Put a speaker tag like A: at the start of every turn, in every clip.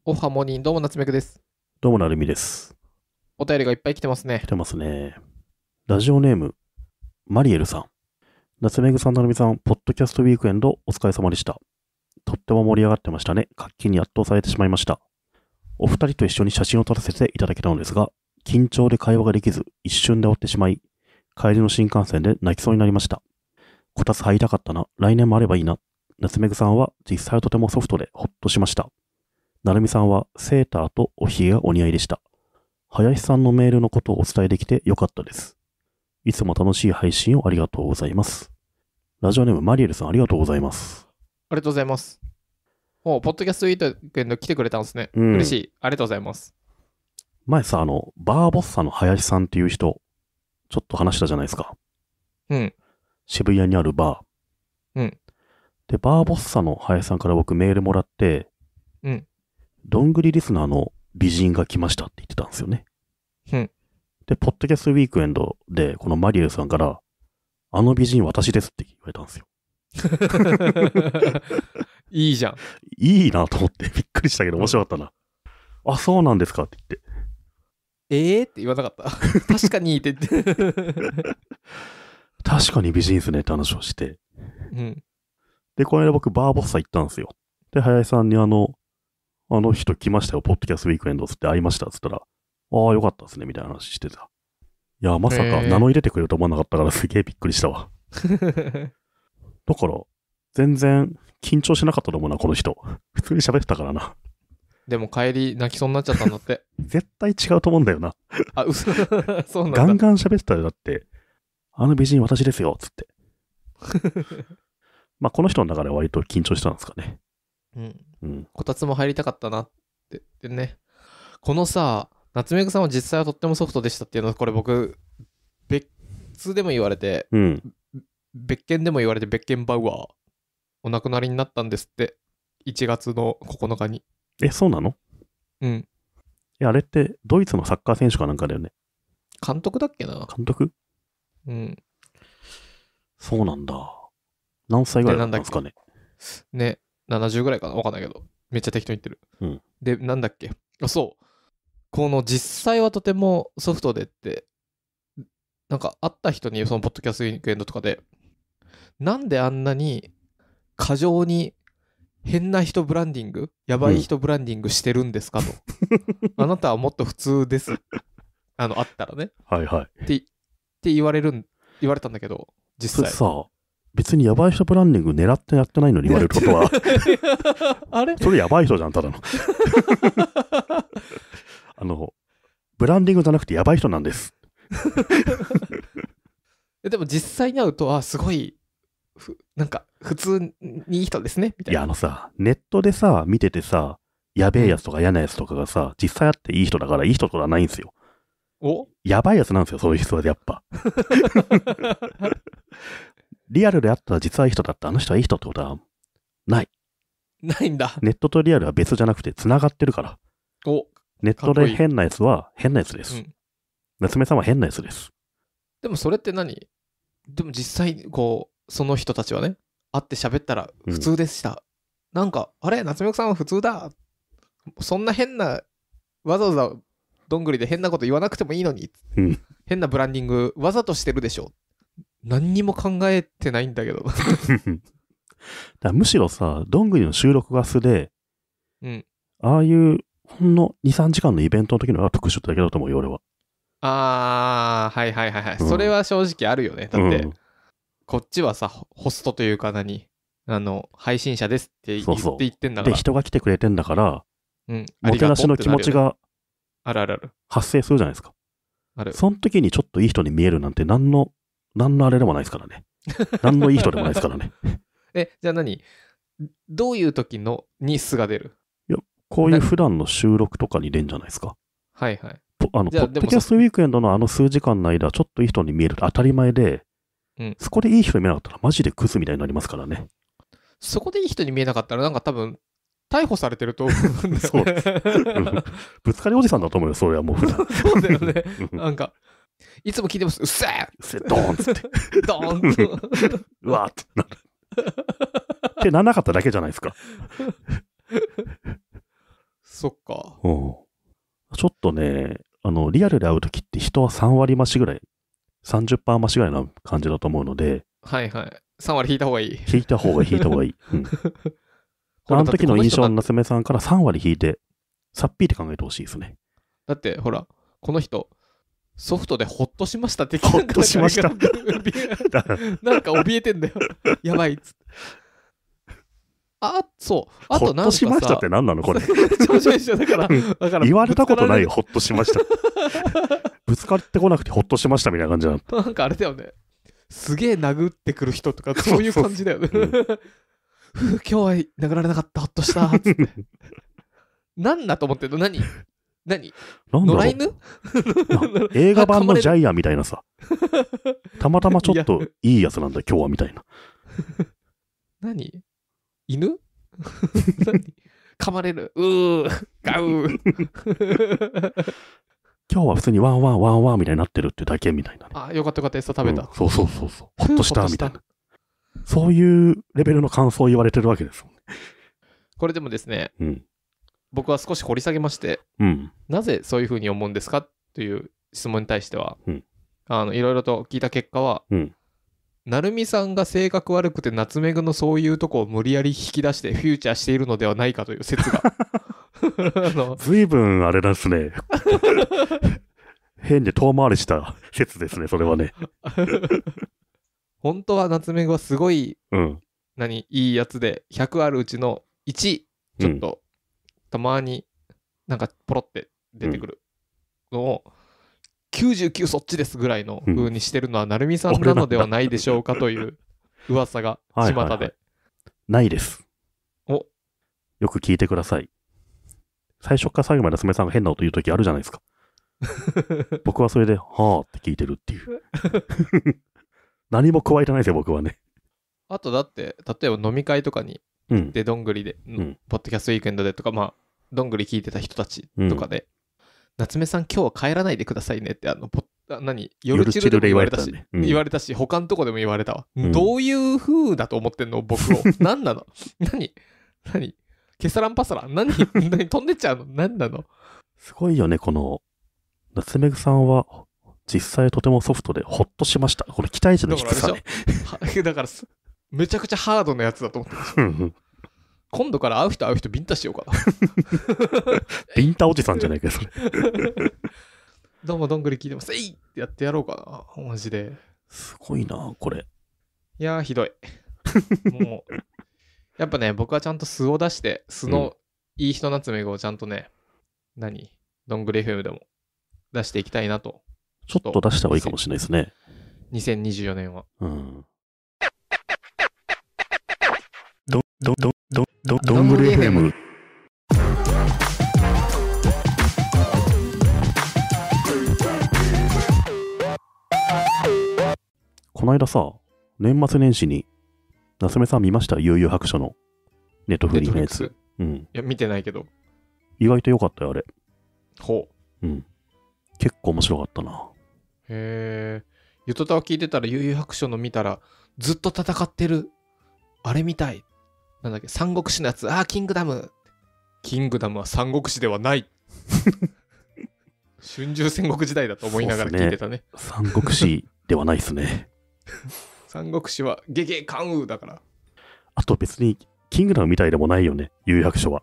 A: おはモニン、どうも夏目くです。
B: どうもなるみです。
A: お便りがいっぱい来てますね。
B: 来てますね。ラジオネーム、マリエルさん。夏目ぐさん、なるみさん、ポッドキャストウィークエンドお疲れ様でした。とっても盛り上がってましたね。活気に圧倒されてしまいました。お二人と一緒に写真を撮らせていただけたのですが、緊張で会話ができず、一瞬で終わってしまい、帰りの新幹線で泣きそうになりました。こたつ入りたかったな。来年もあればいいな。夏目ぐさんは実際はとてもソフトでホッとしました。なるみさんはセーターとおひげがお似合いでした。林さんのメールのことをお伝えできてよかったです。いつも楽しい配信をありがとうございます。ラジオネームマリエルさんありがとうございます。
A: ありがとうございます。ポッドキャストウィークエンド来てくれたんですね。
B: 嬉
A: しい。ありがとうございます。
B: 前さ、バーボッサの林さんっていう人、ちょっと話したじゃないですか。
A: うん。
B: 渋谷にあるバ
A: ー。うん。
B: で、バーボッサの林さんから僕メールもらって、
A: うん。
B: どんぐりリスナーの美人が来ましたって言ってたんですよね。
A: うん。
B: で、ポッドキャストウィークエンドで、このマリエルさんから、あの美人私ですって言われたんですよ。
A: いいじゃん。
B: いいなと思ってびっくりしたけど面白かったな。あ、そうなんですかって言って。
A: って言わなかった。確かにって言って。
B: 確かに美人ですねって話をして。
A: うん。
B: で、この間僕バーボッサ行ったんですよ。で、林さんにあの人来ましたよ、ポッドキャストウィークエンドつって会いましたっつったら、ああ、よかったですね、みたいな話してた。いや、まさか名乗り出てくれると思わなかったからすげえびっくりしたわ。だから、全然緊張しなかったと思うな、この人。普通に喋ってたからな。
A: でも帰り泣きそうになっちゃったんだって。
B: 絶対違うと思うんだよな。
A: あ、嘘。そうなんだ。
B: ガンガン喋ってたよ、だって。あの美人私ですよ、つって。まあ、この人の中では割と緊張したんですかね。
A: うん。こたつも入りたかったなってでね。このさ、夏目さんは実際はとってもソフトでしたっていうのは、これ僕、別でも言われて、別件でも言われて、別件バウアー、お亡くなりになったんですって。1月の9日に。
B: そうなの？
A: うん。
B: あれって、ドイツのサッカー選手かなんかだよね。
A: 監督だっけな？
B: 監督？
A: うん。
B: そうなんだ。何歳ぐらいだったんですかね。
A: ね、70ぐらいかな？わかんないけど。めっちゃ適当に言ってる。
B: うん。
A: で、なんだっけ？そう。この実際はとてもソフトでって、なんか会った人にそのポッドキャストウィークエンドとかで、なんであんなに過剰に変な人ブランディング、やばい人ブランディングしてるんですかと。あなたはもっと普通です。あったらね。
B: はいはい。
A: って言われたんだけど、実際。
B: それさ、別にやばい人ブランディング狙ってやってないのに言われることは、
A: あれ
B: それやばい人じゃん、ただの。ブランディングじゃなくてやばい人なんです。
A: でも実際に会うと、すごい、なんか普通にいい人ですねみたいな。
B: いやネットでさ見ててさ、やべえやつとか嫌なやつとかがさ、実際会っていい人だからいい人とかはないんですよ。やばいやつなんですよ、そういう人はやっぱ。リアルで会ったら実はいい人だった、あの人はいい人ってことはない
A: んだ。
B: ネットとリアルは別じゃなくて繋がってるから。ネットで変なやつは変なやつです。夏目さんは変なやつです。
A: でもそれって何？でも実際こうその人たちはね、会って喋ったら普通でした。なんかあれ夏目さんは普通だ。そんな変なわざわざどんぐりで変なこと言わなくてもいいのに、変なブランディングわざとしてるでしょ。何にも考えてないんだけど。
B: だむしろさ、どんぐりの収録が素で、ああいうほんの 2,3 時間のイベントの時のが特殊だけだと思うよ、俺は。
A: はいはいはいはい。それは正直あるよね。だって、こっちはさ、ホストというか配信者ですって言ってんだから。
B: で、人が来てくれてんだから、もてなしの気持ちが発生するじゃないですか。その時にちょっといい人に見えるなんて何のあれでもないですからね。何のいい人でもないですからね。
A: じゃあどういう時に素が出る？
B: いや、こういう普段の収録とかに出るんじゃないですか。
A: はいはい。
B: ポッドキャストウィークエンドの数時間の間、ちょっといい人に見えると当たり前で、そこでいい人に見えなかったらマジでクズみたいになりますからね。
A: そこでいい人に見えなかったらなんか多分逮捕されてると思うんだよね。
B: そうです。ぶつかりおじさんだと思うよ、それはもう普段。
A: そうだよね。なんか、いつも聞いてます。うっせ
B: えドーンっつって。
A: ドーン
B: うわーってなる。ってならなかっただけじゃないですか。
A: そっか。
B: うん。ちょっとね、リアルで会うときって人は3割増しぐらい、30%増しぐらいな感じだと思うので、
A: はいはい。3割引いた方がいい。
B: 引いた方がいい、引いた方がいい。うん。あの時の印象の夏目さんから3割引いて、さっぴーって考えてほしいですね。
A: だってほら、この人、ソフトでホッとしましたって
B: ホッとしました。
A: なんか怯えてんだよ。やばいっつって。そう。あとなんかさ、
B: ホッとしましたって何なのこれ。
A: だから
B: 言われたことないよ、ホッとしました。ぶつかってこなくてホッとしましたみたいな感じなの。
A: なんかあれだよね。すげえ殴ってくる人とか、そういう感じだよね。今日は殴られなかった、ホッとしたっつって。なんだと思ってんの？何
B: なんだろう
A: 野良犬
B: 映画版のジャイアンみたいなさ。たまたまちょっといいやつなんだ今日はみたいな。
A: 何犬噛まれる。ガウ
B: 今日は普通にワンワンワンワンみたいになってるってだけみたいな、ね。
A: あ、よかったよかった、餌食べた。
B: そう。ほっとしたみたいな。そういうレベルの感想を言われてるわけですもんね。
A: これでもですね、
B: うん、
A: 僕は少し掘り下げまして、なぜそういうふうに思うんですかという質問に対しては、いろいろと聞いた結果は、成美さんが性格悪くて夏目ぐのそういうとこを無理やり引き出してフューチャーしているのではないかという説が
B: 随分あれですね。変で遠回りした説ですね、それはね。
A: 本当は夏目ぐはすごい、いいやつで、100あるうちの1、ちょっと、たまになんかポロって出てくるのを、99そっちですぐらいの風にしてるのは成美さんなのではないでしょうかという噂が巷で。
B: ないです。
A: よ
B: く聞いてください。最初から最後まで夏目さんが変なこと言うときあるじゃないですか。僕はそれで、はぁって聞いてるっていう。何も加えてないですよ、僕はね。
A: あとだって、例えば飲み会とかに、で、どんぐりで、ポッドキャストウィークエンドでとか、まあ、どんぐり聞いてた人たちとかで、夏目さん今日は帰らないでくださいねって夜チルでも言われたし、言われたし、他のとこでも言われたわ。どういう風だと思ってんの僕を。何なの何ケサランパサラン何飛んでっちゃうの何なの
B: すごいよね、この、夏目さんは、実際とてもソフトでホッとしました。これ期待値の低さね。
A: だから、めちゃくちゃハードなやつだと思ってる。今度から会う人ビンタしようかな。
B: ビンタおじさんじゃないかよ、それ。
A: どうもどんぐり聞いてます。えいってやってやろうかな。マジで。
B: すごいな、これ。
A: いやー、ひどい。もう、やっぱね、僕はちゃんと素を出して、素のいい人夏目をちゃんとね、どんぐり FM でも出していきたいなと。
B: ちょっと出した方がいいかもしれないですね。
A: 2024年は。
B: どんぐり FM。この間さ、年末年始に、夏目さん見ました？悠々白書のネットフリのやつ。
A: いや、見てないけど。
B: 意外と良かったよ、あれ。
A: ほ
B: う。結構面白かったな。
A: へえ。ゆとたわ聞いてたら、悠々白書の見たら、ずっと戦ってる。あれみたい。なんだっけ、三国志のやつ。キングダム。キングダムは三国志ではない。春秋戦国時代だと思いながら聞いてたね。
B: 三国志ではないですね。
A: 三国志はゲゲ関羽だから。
B: あと別に、キングダムみたいでもないよね、悠々白書は。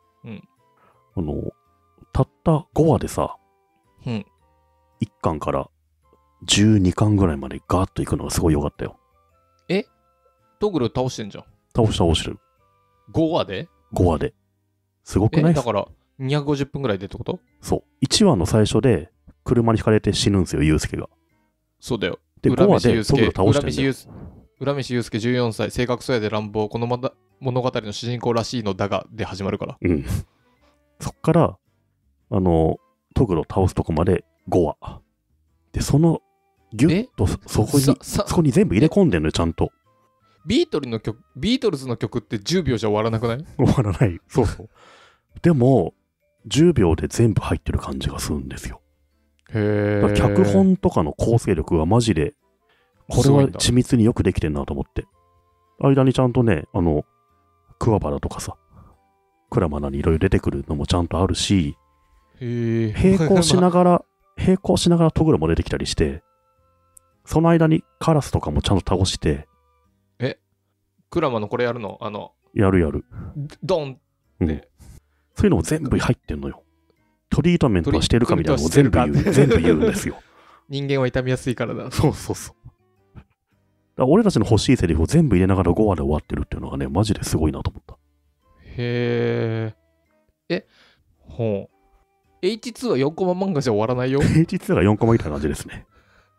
B: たった5話でさ、1巻から12巻ぐらいまでガーッといくのがすごい良かったよ。
A: トグル倒してんじゃん。
B: 倒してる。
A: 5話で
B: ?5 話で。すごくない？
A: だから250分ぐらいでってこと？
B: そう。1話の最初で車にひかれて死ぬんですよ、ユウスケが。
A: そうだよ。
B: で、5話でトグル倒してんだよ。
A: 浦飯祐介14歳、性格そやで乱暴、この物語の主人公らしいのだがで始まるから。
B: そっから、トグルを倒すとこまで5話。で、その、ギュッとそこに全部入れ込んでんのよ、ちゃんと。
A: ビートルズの曲って10秒じゃ終わらなくない？
B: 終わらない。そうそう。でも、10秒で全部入ってる感じがするんですよ。
A: へ
B: ー。脚本とかの構成力はマジで、これは緻密によくできてんなと思って。間にちゃんとね、桑原とかさ、 クラマナにいろいろ出てくるのもちゃんとあるし、
A: へえ。
B: 並行しながらトグロも出てきたりして、その間にカラスとかもちゃんと倒して、
A: クラマのこれやるの
B: やる。
A: ドン
B: うん。そういうのも全部入ってんのよ。トリートメントはしてるかみたいなのも全部言うんですよ。
A: 人間は傷みやすいからだ。
B: そう。だから俺たちの欲しいセリフを全部入れながら5話で終わってるっていうのがね、マジですごいなと思った。
A: へえ。ほう。H2 は4コマ漫画じゃ終わらないよ。
B: H2 が4コマみたいな感じですね。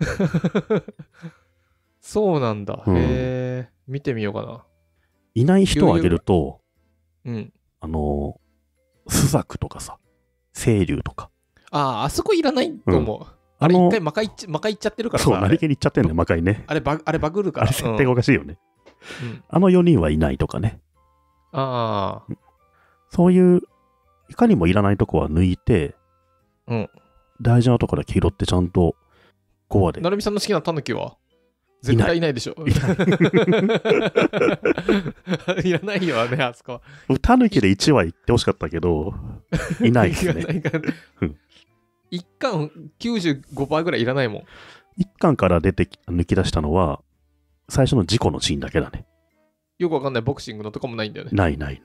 A: そうなんだ。
B: うん
A: へえ。見てみようかな。
B: いない人をあげると、
A: うん。
B: スザクとかさ、清流とか。
A: あそこいらないと思う。あれ一回魔界いっちゃってるからさ。
B: そう、なりけりいっちゃってんね、魔界ね。
A: あれバグるから。
B: あれ設定がおかしいよね。
A: うん
B: あの4人はいないとかね。
A: ああ。
B: そういう、いかにもいらないとこは抜いて、
A: うん。
B: 大事なところだけ拾ってちゃんと5話で。
A: なるみさんの好きなタヌキは絶対いないでしょ。いらないよね、あそこは。
B: タヌキで1話行ってほしかったけど、いないですね。
A: 一巻95%ぐらいいらないもん。
B: 一巻から抜き出したのは、最初の事故のシーンだけだね。
A: よくわかんないボクシングのとこもないんだよね。
B: ない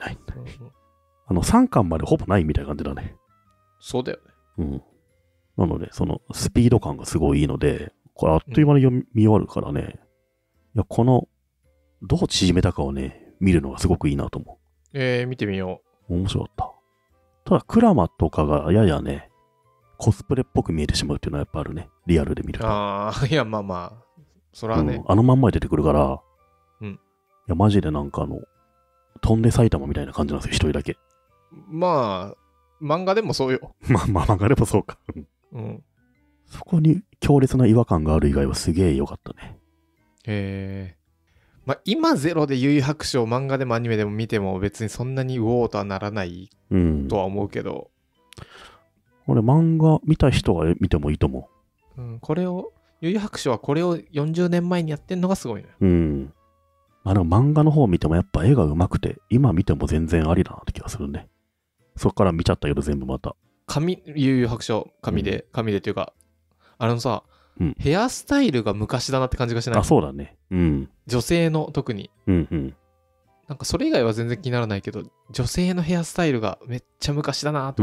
B: 。3巻までほぼないみたいな感じだね。
A: そうだよね。
B: うん。なので、そのスピード感がすごいいいので、これあっという間に見終わるからね。いや、どう縮めたかをね、見るのがすごくいいなと思
A: 見てみよ
B: う。面白かった。ただ、クラマとかがややね、コスプレっぽく見えてしまうっていうのはやっぱあるね。リアルで見ると。
A: いや、まあ。そらね。
B: あのまんまで出てくるから、
A: うん。
B: いや、マジでなんか飛んで埼玉みたいな感じなんですよ、一人だけ。
A: まあ、漫画でもそうよ。
B: まあ、漫画でもそうか。
A: うん。
B: そこに強烈な違和感がある以外はすげえ良かったね。
A: まあ、今ゼロで悠々白書を漫画でもアニメでも見ても別にそんなにうおーとはならないとは思うけど。
B: 俺、漫画見た人は見てもいいと思
A: う。これを、悠々白書はこれを40年前にやってんのがすごいね。
B: まあでも漫画の方見てもやっぱ絵が上手くて、今見ても全然ありだなって気がするね。そっから見ちゃったけど全部また。
A: 悠々白書、紙でっていうか、さ、ヘアスタイルが昔だなって感じがしない？
B: そうだね。
A: 女性の特に。なんかそれ以外は全然気にならないけど、女性のヘアスタイルがめっちゃ昔だなと。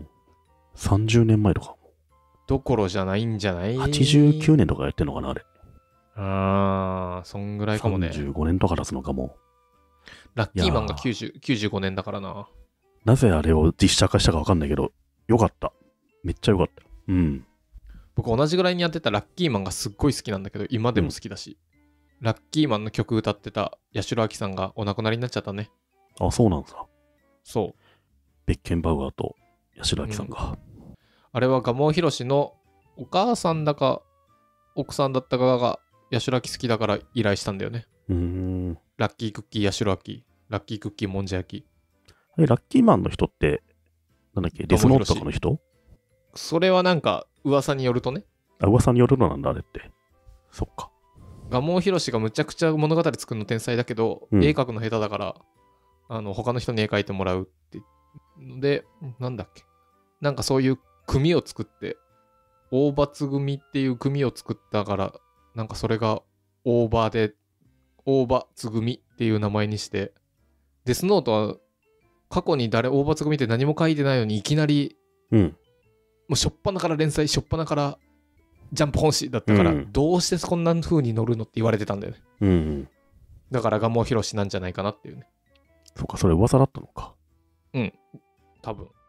B: 30年前とか。
A: どころじゃないんじゃない？
B: 89 年とかやってんのかな、あれ。
A: そんぐらいかもね。
B: 35年とか経つのかも。
A: ラッキーマンが95年だからな。
B: なぜあれを実写化したか分かんないけど、よかった。めっちゃよかった。
A: 僕同じぐらいにやってたラッキーマンがすっごい好きなんだけど、今でも好きだし。ラッキーマンの曲歌ってた八代亜紀さんがお亡くなりになっちゃったね。
B: そうなんだ。
A: そう。
B: ベッケンバウアーと八代亜紀さんが。
A: あれは蒲生宏のお母さんだか奥さんだったかが八代亜紀好きだから依頼したんだよね。ラッキークッキー八代亜紀、ラッキークッキーもんじゃ焼き。
B: ラッキーマンの人って、なんだっけ、デスノートとかの人？
A: それはなんか噂によるとね。
B: 噂によるのなんだ、あれって。そっか。
A: 蒲生宏がむちゃくちゃ物語作るの天才だけど、絵描くの下手だから、他の人に絵描いてもらうってので、なんだっけ。なんかそういう組を作って、大罰組っていう組を作ったから、なんかそれが大罰組っていう名前にして、デスノートは過去に大罰組って何も書いてないのにいきなり、もう初っ端から連載、初っ端からジャンプ本誌だったから、どうしてこんな風に乗るのって言われてたんだよね。だから蒲生宏なんじゃないかなっていうね。
B: そうか、それ噂だったのか。
A: 多分。